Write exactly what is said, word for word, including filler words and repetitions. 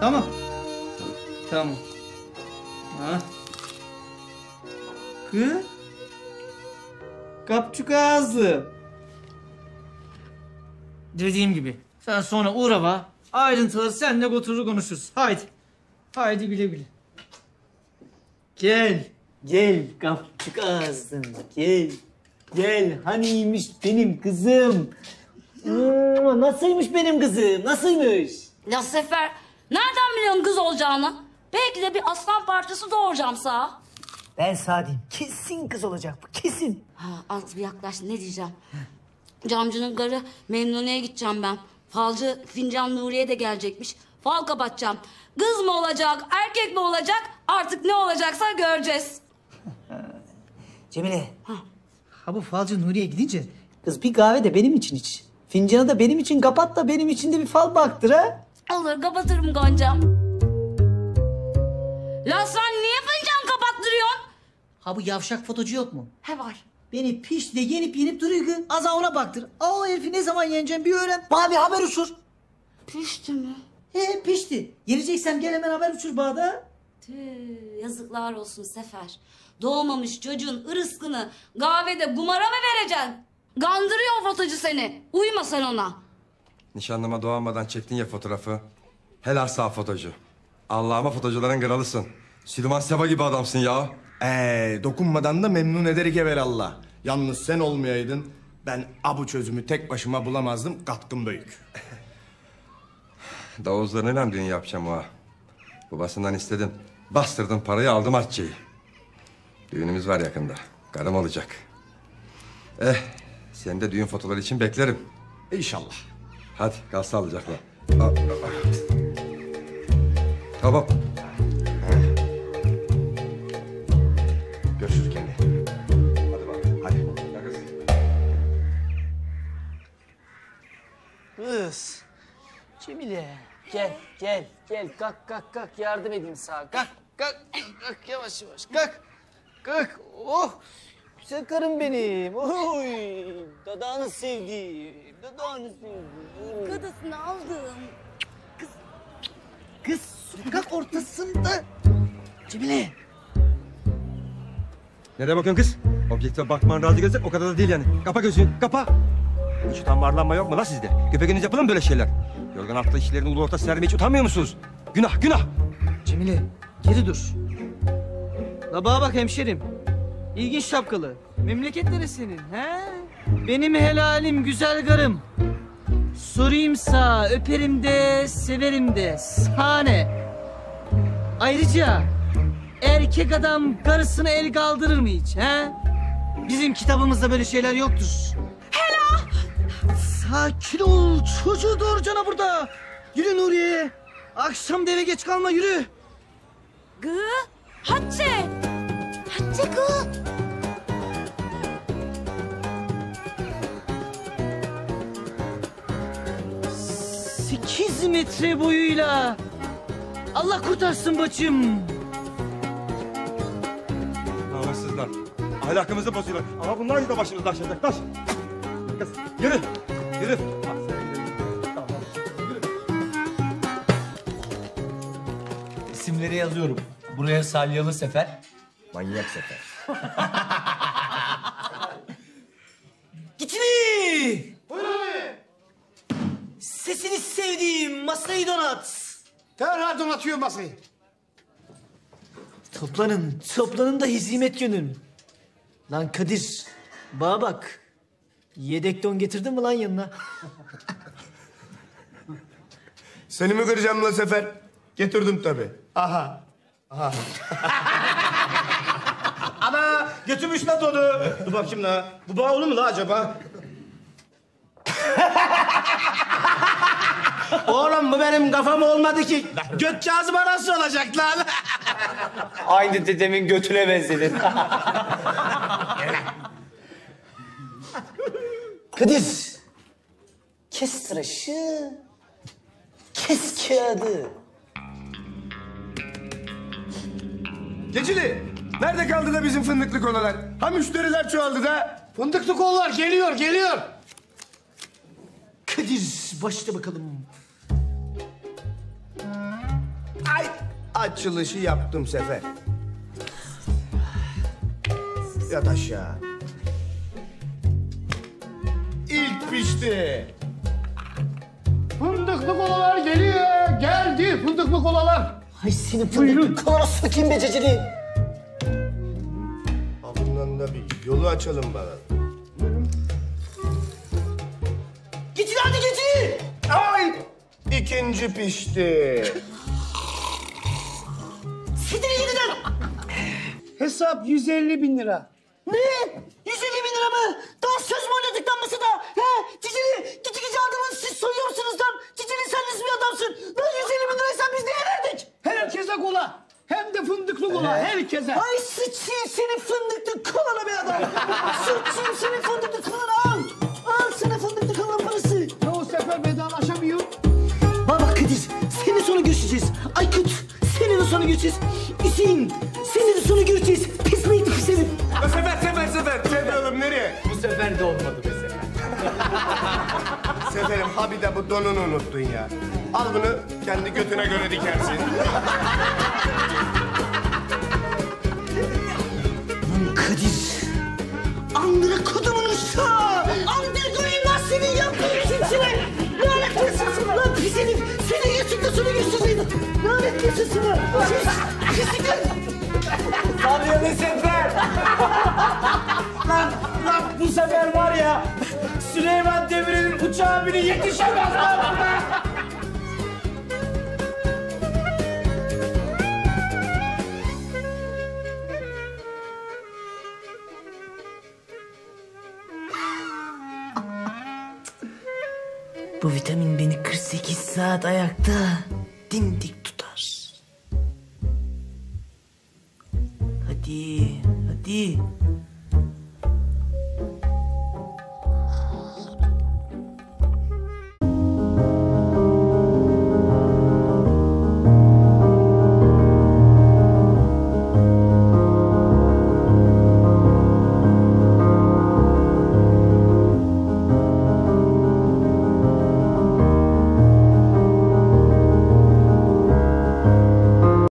Tamam. Tamam. Ha. Kı. Kapçuk ağzı. Dediğim gibi. Sen sonra uğra bak. Ayrıntıları seninle oturur konuşuruz. Haydi. Haydi güle güle. Gel. Gel kapçuk ağzın. Gel. Gel. Haniymiş benim kızım. Hmm, nasılmış benim kızım? Nasılmış? Ya Sefer, nereden biliyorsun kız olacağını? Belki de bir aslan parçası doğuracağım sana. Ben sağ diyeyim. Kesin kız olacak bu. Kesin. Ha, az bir yaklaş, ne diyeceğim? Camcının karı Memnune'ye gideceğim ben. Falcı Fincan Nuriye de gelecekmiş. Fal kapatacağım. Kız mı olacak, erkek mi olacak? Artık ne olacaksa göreceğiz. Cemile. Ha. ha bu falcı Nuriye gidince kız bir kahve de benim için iç. Fincanı da benim için kapat da benim için de bir fal baktır ha. Olur, kapatırım Goncam. La sen niye fincan kapattırıyorsun? Ha bu yavşak fotocu yok mu? He var. Beni pişti yenip yenip duruyor kız. Az ona baktır. Aa o herifi ne zaman yeneceğim bir öğren. Bana bir haber uçur. Pişti mi? He pişti. Yeneceksem gel hemen haber uçur bana da. Tüh, yazıklar olsun Sefer. Doğmamış çocuğun ırıskını kahvede kumara mı vereceksin? Gandırıyor o fotocu seni. Uyma sen ona. Nişanlıma doğamadan çektin ya fotoğrafı. Helal sağ fotocu. Allah'ıma fotocuların kralısın. Süleyman Seba gibi adamsın ya. Ee, dokunmadan da memnun ederik evelallah. Yalnız sen olmayaydın ben abu çözümü tek başıma bulamazdım. Katkım büyük. Davuzlarıyla düğün yapacağım ha. Babasından istedim. Bastırdım parayı, aldım artçıyı. Düğünümüz var yakında. Karım olacak. Eh, seni de düğün fotoğrafları için beklerim. İnşallah. Hadi kal sağlıcakla. Tamam. Görüşürüz kendi. Hadi bakalım. Hadi. Kız. Cemile. Gel gel gel kalk kalk kalk yardım edeyim sana. Kalk kalk kalk yavaş yavaş kalk. Kalk. Oh. Güzel karım benim. Oy. Dadağını sevdiğim. Dadağını sevdiğim. Gıdısını aldım. Kız sokak ortasında. Cemile. Nereye bakıyorsun kız? Objektife bakman razı gözler o kadar da değil yani. Kapa gözünü, kapa. Hiç utanmarlanma yok mu la sizde? Köpeğiniz yapılır mı böyle şeyler? Yorgan altı işlerini ulu orta sermeye hiç utanmıyor musunuz? Günah, günah. Cemile geri dur. La bana bak hemşerim. İlginç şapkalı. Memleket neresinin he? Benim helalim güzel karım. Sorayım sağ, öperim de, severim de. Sahne. Ayrıca erkek adam karısına el kaldırır mı hiç he? Bizim kitabımızda böyle şeyler yoktur. Hela! Sakin ol, çocuğu doğuracağına burada. Yürü Nuriye. Akşam da eve geç kalma, yürü. Gı, Hatice. Hatice gı. Sekiz metre boyuyla. Allah kurtarsın bacım. Namussuzlar. Ahlakımızı bozuyorlar. Ama bunlar da başımızda aşacak. Taş. Kız, yürü. Yürü. İsimleri yazıyorum. Buraya Salyalı Sefer. Manyak Sefer. Gitmi! Buyurun abi. Sesini sevdiğim masayı donat. Derhal donatıyor masayı. Toplanın, toplanın da hizmet günün. Lan Kadir, bana bak. Yedek don getirdin mi lan yanına? Seni mi kıracağım la Sefer? Getirdim tabii. Aha. Aha. Ana götürmüş la donu. Dur bakayım la. Bu bağ olur mu la acaba? Oğlum bu benim kafam olmadı ki. Göt cazı arası olacak lan. Aynı dedemin götüne benzedin. Kadir, kes tıraşı, kes kağıdı. Geçili. Nerede kaldı da bizim fındıklı kolalar? Ha müşteriler çoğaldı da. Fındıklı kollar geliyor, geliyor. Kadir, başla bakalım. Açılışı yaptım Sefer. Yat aşağı. İlk pişti. Fındıklı kolalar geliyor. Geldi fındıklı kolalar. Ay senin fındıklı kolana sokayım be ceceli. Bundan da bir yolu açalım bana. Geçin hadi geçin. Ay! İkinci pişti. Sidri yeniden. Hesap yüz elli bin lira. Ne? yüz elli bin lira mı? Daha söz mü oynadık lan masada? He? Cicili, gıcı gıcı adamı siz soyuyor musunuz lan? Cicili sen nasıl bir adamsın? Lan yüz elli bin lirayı sen biz neye verdik? Herkese kola. Hem de fındıklı kola. Herkese. Ay sıçayım senin fındıklı kolana be adam. Sıçayım senin fındıklı kolana al. Al sana fındıklı kolanın parası. Ne o sefer vedalaşamıyor. Baba Kadir, senin sonu görüşeceğiz. Aykut, senin de sonu görüşeceğiz. Hüseyin, senin de sonu görüşeceğiz. Pis miydi senin? Sefer, sefer, sefer. Sefer oğlum nereye? Bu sefer de olmadı be Sefer. Seferim ha bir de bu donunu unuttun ya. Al bunu kendi götüne göre dikersin. Lan Kadir, Andıra kodumun uşağı. Andıra koyayım lan senin yaptığın cinsine. Lanet olsun sana. Lan pis herif, senin yaşında sonu görüşeceğiz. Lanet olsun sana. Pis, pislikler. Salyalı Sefer. lan, lan bu sefer var ya Süleyman Demirel'in uçağı bile yetişemez lan. Bu vitamin beni kırk sekiz saat ayakta dimdik tutar. Hadi, hadi.